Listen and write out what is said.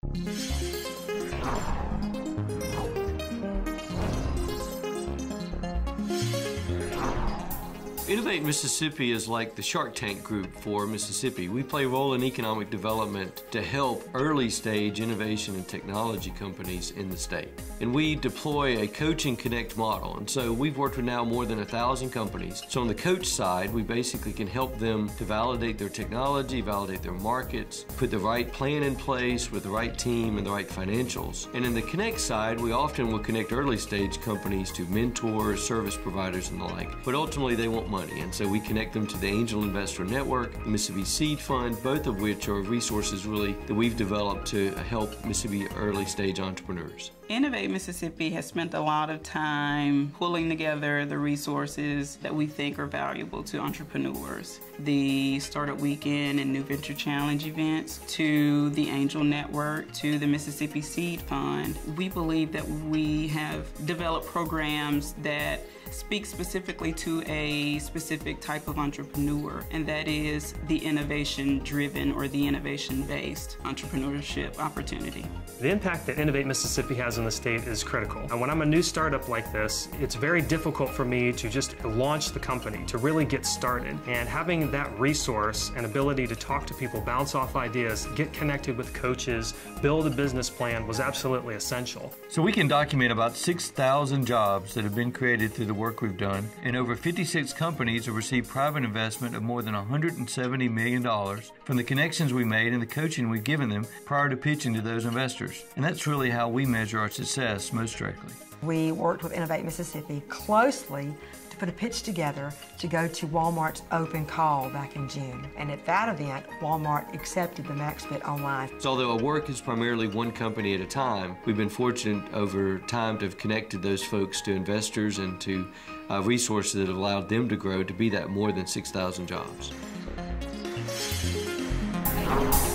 Innovate Mississippi is like the Shark Tank group for Mississippi. We play a role in economic development to help early stage innovation and technology companies in the state. And we deploy a coach and connect model. And so we've worked with now more than 1,000 companies. So on the coach side, we basically can help them to validate their technology, validate their markets, put the right plan in place with the right team and the right financials. And in the connect side, we often will connect early stage companies to mentors, service providers, and the like. But ultimately, they want money. And so we connect them to the Angel Investor Network, the Mississippi Seed Fund, both of which are resources really that we've developed to help Mississippi early stage entrepreneurs. Innovate Mississippi has spent a lot of time pulling together the resources that we think are valuable to entrepreneurs. The Startup Weekend and New Venture Challenge events, to the Angel Network, to the Mississippi Seed Fund. We believe that we have developed programs that speak specifically to a specific type of entrepreneur, and that is the innovation-driven or the innovation-based entrepreneurship opportunity. The impact that Innovate Mississippi has in the state is critical. And when I'm a new startup like this, it's very difficult for me to just launch the company, to really get started. And having that resource and ability to talk to people, bounce off ideas, get connected with coaches, build a business plan was absolutely essential. So we can document about 6,000 jobs that have been created through the work we've done, and over 56 companies have received private investment of more than $170 million from the connections we made and the coaching we've given them prior to pitching to those investors. And that's really how we measure our success most directly. We worked with Innovate Mississippi closely to put a pitch together to go to Walmart's open call back in June. And at that event, Walmart accepted the MaxBid Online. So although our work is primarily one company at a time, we've been fortunate over time to have connected those folks to investors and to resources that have allowed them to grow to be that more than 6,000 jobs.